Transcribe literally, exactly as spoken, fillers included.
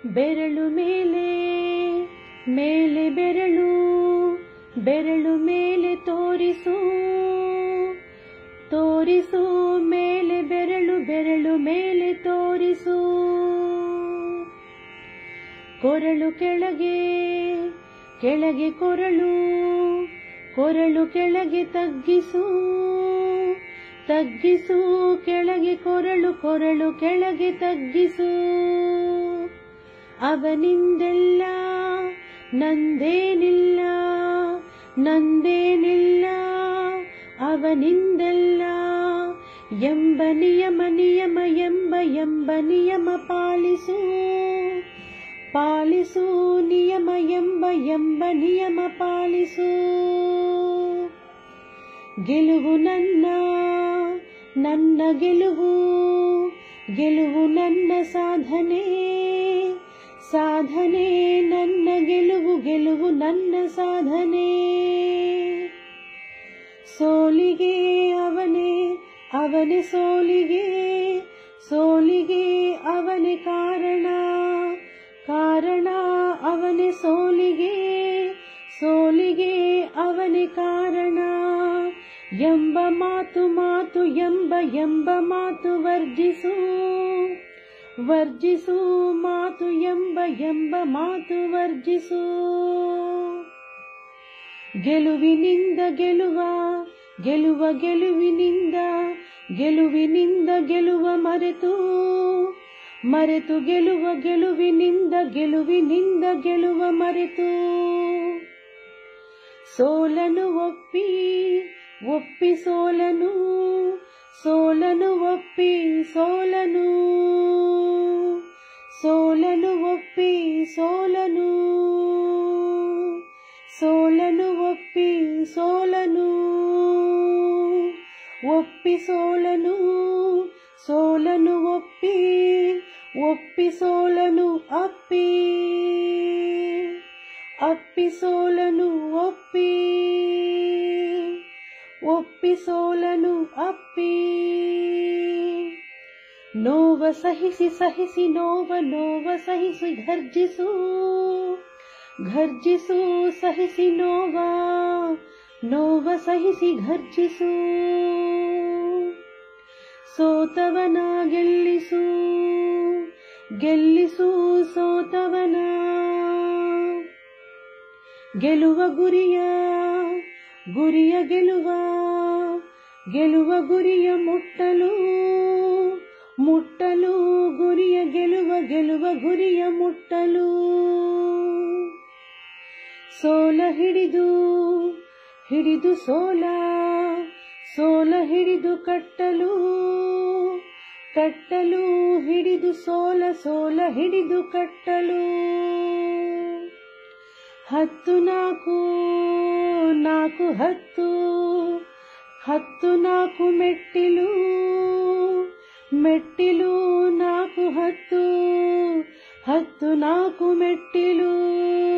ಬೆರಳು ಮೇಲೆ ಮೇಲೆ ಬೆರಳು ಬೆರಳು ಮೇಲೆ ತೋರಿಸು ತೋರಿಸು ಮೇಲೆ ಬೆರಳು ಬೆರಳು ಮೇಲೆ ತೋರಿಸು ಕೊರಳು ಕೆಳಗೆ ಕೆಳಗೆ ಕೊರಳು ಕೊರಳು ಕೆಳಗೆ ತಗ್ಗಿಸು ತಗ್ಗಿಸು ಕೆಳಗೆ ಕೊರಳು ಕೊರಳು ಕೆಳಗೆ ತಗ್ಗಿಸು ಅವನಿಂದೆಲ್ಲ ನಂದೇನಿಲ್ಲ ನಂದೇನಿಲ್ಲ ಅವನಿಂದೆಲ್ಲ ಎಂಬ ನಿಯಮ ನಿಯಮ ಎಂಬ ಎಂಬ ನಿಯಮ ಪಾಲಿಸು ಪಾಲಿಸು ನಿಯಮ ಎಂಬ ಎಂಬ ನಿಯಮ ಪಾಲಿಸು ಗೆಲುವು ನನ್ನ ನನ್ನ ಗೆಲುವು ಗೆಲುವು ನನ್ನ ಸಾಧನೆ ಸಾಧನೆ ನನ್ನ ಗೆಲುವು ಗೆಲುವು ನನ್ನ ಸಾಧನೆ ಸೋಲಿಗೆ ಅವನೇ ಅವನೇ ಸೋಲಿಗೆ ಸೋಲಿಗೆ ಅವನೇ ಕಾರಣ ಕಾರಣ ಅವನೇ ಸೋಲಿಗೆ ಸೋಲಿಗೆ ಅವನೇ ಕಾರಣ ಎಂಬ ಮಾತು ಮಾತು ಎಂಬ ಎಂಬ ಮಾತು ವರ್ಜಿಸು ವರ್ಜಿಸು ಮಾತು ಎಂಬ ಎಂಬ ಮಾತು ವರ್ಜಿಸು ಗೆಲುವಿನಿಂದ ಗೆಲುವ ಗೆಲುವ ಗೆಲುವಿನಿಂದ ಗೆಲುವಿನಿಂದ ಗೆಲುವ ಮರೆತು ಮರೆತು ಗೆಲುವ ಗೆಲುವಿನಿಂದ ಗೆಲುವಿನಿಂದ ಗೆಲುವ ಮರೆತು ಸೋಲನು ಒಪ್ಪಿ ಒಪ್ಪಿ ಸೋಲನು ಸೋಲನು ಒಪ್ಪಿ ಸೋಲನು ಸೋಲನು ಒಪ್ಪಿ ಸೋಲನು ಸೋಲನು ಒಪ್ಪಿ ಸೋಲನು ಒಪ್ಪಿ ಸೋಲನು ಸೋಲನು ಒಪ್ಪಿ ಒಪ್ಪಿ ಸೋಲನು ಅಪ್ಪಿ ಅಪ್ಪಿ ಸೋಲನು ಒಪ್ಪಿ ಒಪ್ಪಿ ಸೋಲನು ಅಪ್ಪಿ ನೋವ ಸಹಿಸಿ ಸಹಿಸಿ ನೋವ ನೋವ ಸಹಿಸಿ ಘರ್ಜಿಸು ಘರ್ಜಿಸು ಸಹಿಸಿ ನೋವ ನೋವ ಸಹಿಸಿ ಘರ್ಜಿಸು ಸೋತವನ ಗೆಲ್ಲಿಸು ಗೆಲ್ಲಿಸು ಸೋತವನ ಗೆಲುವ ಗುರಿಯ ಗುರಿಯ ಗೆಲುವ ಗೆಲುವ ಗುರಿಯ ಮುಟ್ಟಲು ಮುಟ್ಟಲು ಗುರಿಯ ಗೆಲುವ ಗೆಲುವ ಗುರಿಯ ಮುಟ್ಟಲು ಸೋಲ ಹಿಡಿದು ಹಿಡಿದು ಸೋಲ ಸೋಲ ಹಿಡಿದು ಕಟ್ಟಲು ಕಟ್ಟಲು ಹಿಡಿದು ಸೋಲ ಸೋಲ ಹಿಡಿದು ಕಟ್ಟಲು ಹತ್ತು ನಾಲ್ಕು ನಾಲ್ಕು ಹತ್ತು ಹತ್ತು ನಾಲ್ಕು ಮೆಟ್ಟಿಲು ಮೆಟ್ಟಿಲು ನಾಲ್ಕು ಹತ್ತು ಹತ್ತು ನಾಲ್ಕು ಮೆಟ್ಟಿಲು